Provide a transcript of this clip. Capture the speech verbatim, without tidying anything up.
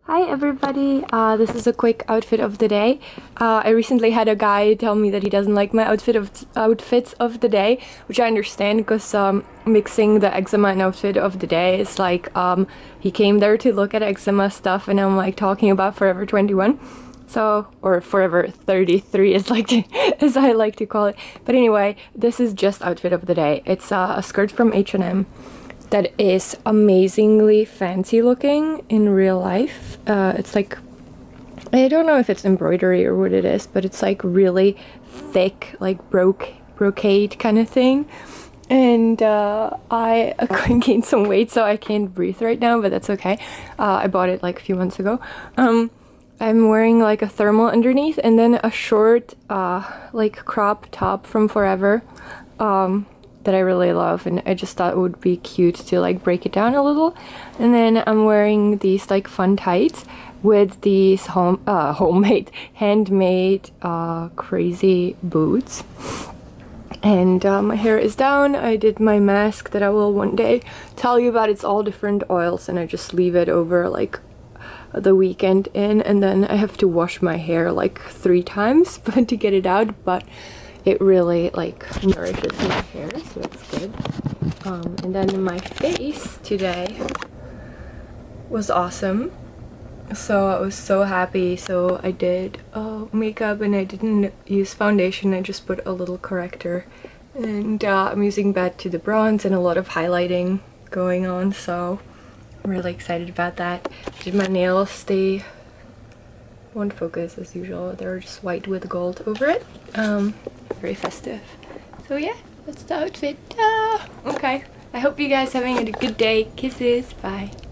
Hi everybody, uh, this is a quick outfit of the day. Uh, I recently had a guy tell me that he doesn't like my outfit of outfits of the day, which I understand because um, mixing the eczema and outfit of the day is like um, he came there to look at eczema stuff and I'm like talking about Forever twenty-one. So, or Forever thirty-three is like to, as I like to call it. But anyway, this is just outfit of the day. It's uh, a skirt from H and M. That is amazingly fancy looking in real life. Uh, it's like, I don't know if it's embroidery or what it is, but it's like really thick, like broke brocade kind of thing. And uh, I gained some weight, so I can't breathe right now, but that's okay. Uh, I bought it like a few months ago. Um, I'm wearing like a thermal underneath and then a short uh, like crop top from Forever. Um, that I really love, and I just thought it would be cute to like break it down a little. And then I'm wearing these like fun tights with these home uh, homemade handmade uh, crazy boots. And uh, my hair is down. I did my mask that I will one day tell you about. It's all different oils and I just leave it over like the weekend in, and then I have to wash my hair like three times but to get it out, but it really like nourishes my hair, so it's good. Um, and then my face today was awesome, so I was so happy. So I did uh, makeup and I didn't use foundation, I just put a little corrector, and uh, I'm using Bat to the bronze and a lot of highlighting going on, so I'm really excited about that. Did my nails, they won't focus as usual, they're just white with gold over it. Um, very festive. So yeah, that's the outfit. Ah, okay, I hope you guys having a good day. Kisses, bye.